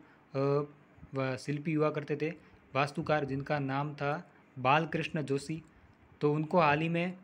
शिल्पी हुआ करते थे, वास्तुकार, जिनका नाम था बालकृष्ण जोशी। तो उनको हाल ही में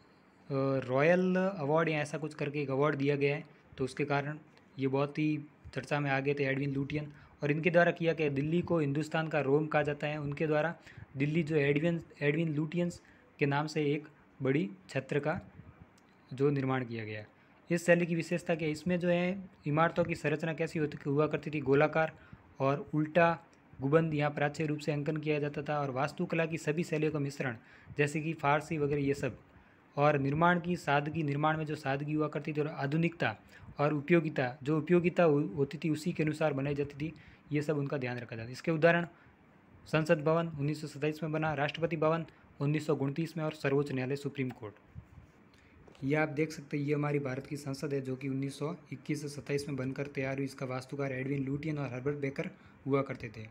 रॉयल अवार्ड या ऐसा कुछ करके एक अवार्ड दिया गया है, तो उसके कारण ये बहुत ही चर्चा में आ गए थे एडविन लुटियन। और इनके द्वारा किया गया, दिल्ली को हिंदुस्तान का रोम कहा जाता है। उनके द्वारा दिल्ली जो एडविन एडविन लुटियंस के नाम से एक बड़ी छत्र का जो निर्माण किया गया। इस शैली की विशेषता क्या है? इसमें जो है इमारतों की संरचना कैसी होती हुआ करती थी? गोलाकार और उल्टा गुंबद यहाँ प्राच्य रूप से अंकन किया जाता था। और वास्तुकला की सभी शैलियों का मिश्रण, जैसे कि फारसी वगैरह ये सब। और निर्माण की सादगी, निर्माण में जो सादगी हुआ करती थी और आधुनिकता और उपयोगिता, जो उपयोगिता होती थी उसी के अनुसार बनाई जाती थी, ये सब उनका ध्यान रखा जाता है। इसके उदाहरण संसद भवन उन्नीस सौ सत्ताईस में बना, राष्ट्रपति भवन उन्नीस सौ उनतीस में और सर्वोच्च न्यायालय सुप्रीम कोर्ट। ये आप देख सकते हैं, ये हमारी भारत की संसद है जो कि उन्नीस सौ इक्कीस से सत्ताईस में बनकर तैयार हुई। इसका वास्तुकार एडविन लुटियन और हर्बर्ट बेकर हुआ करते थे।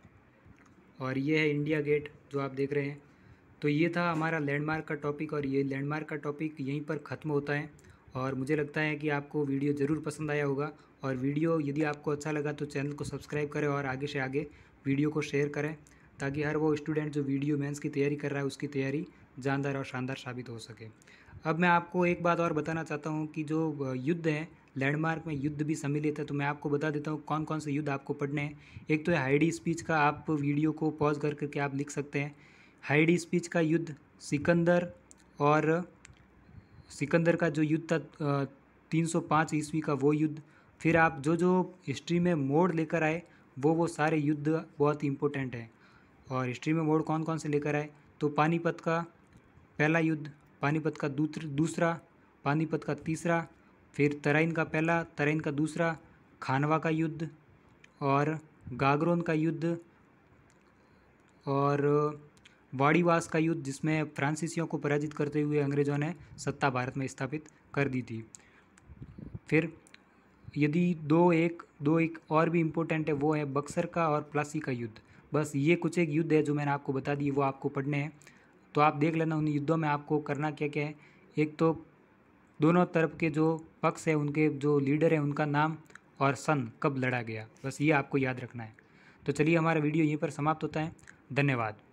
और ये है इंडिया गेट जो आप देख रहे हैं। तो ये था हमारा लैंडमार्क का टॉपिक और ये लैंडमार्क का टॉपिक यहीं पर ख़त्म होता है। और मुझे लगता है कि आपको वीडियो ज़रूर पसंद आया होगा। और वीडियो यदि आपको अच्छा लगा तो चैनल को सब्सक्राइब करें और आगे से आगे वीडियो को शेयर करें, ताकि हर वो स्टूडेंट जो वीडियो मेंस की तैयारी कर रहा है उसकी तैयारी जानदार और शानदार साबित हो सके। अब मैं आपको एक बात और बताना चाहता हूँ कि जो युद्ध हैं, लैंडमार्क में युद्ध भी सम्मिलित है। तो मैं आपको बता देता हूँ कौन कौन से युद्ध आपको पढ़ने हैं। एक तो है हाइडी स्पीच का, आप वीडियो को पॉज कर करके आप लिख सकते हैं। हाइडी स्पीच का युद्ध, सिकंदर और सिकंदर का जो युद्ध था तीन सौ पाँच ईस्वी का, वो युद्ध। फिर आप जो जो हिस्ट्री में मोड़ लेकर आए वो वो सारे युद्ध बहुत ही इम्पोर्टेंट है। और हिस्ट्री में मोड़ कौन कौन से लेकर आए? तो पानीपत का पहला युद्ध, पानीपत का दूसरा, पानीपत का तीसरा, फिर तराइन का पहला, तराइन का दूसरा, खानवा का युद्ध और गागरोन का युद्ध और वाड़ीवास का युद्ध, जिसमें फ्रांसीसियों को पराजित करते हुए अंग्रेज़ों ने सत्ता भारत में स्थापित कर दी थी। फिर यदि दो एक दो एक और भी इम्पोर्टेंट है, वो है बक्सर का और प्लासी का युद्ध। बस ये कुछ एक युद्ध है जो मैंने आपको बता दिए, वो आपको पढ़ने हैं। तो आप देख लेना उन युद्धों में आपको करना क्या क्या है। एक तो दोनों तरफ के जो पक्ष है उनके जो लीडर हैं उनका नाम और सन कब लड़ा गया, बस ये आपको याद रखना है। तो चलिए हमारा वीडियो यहीं पर समाप्त होता है। धन्यवाद।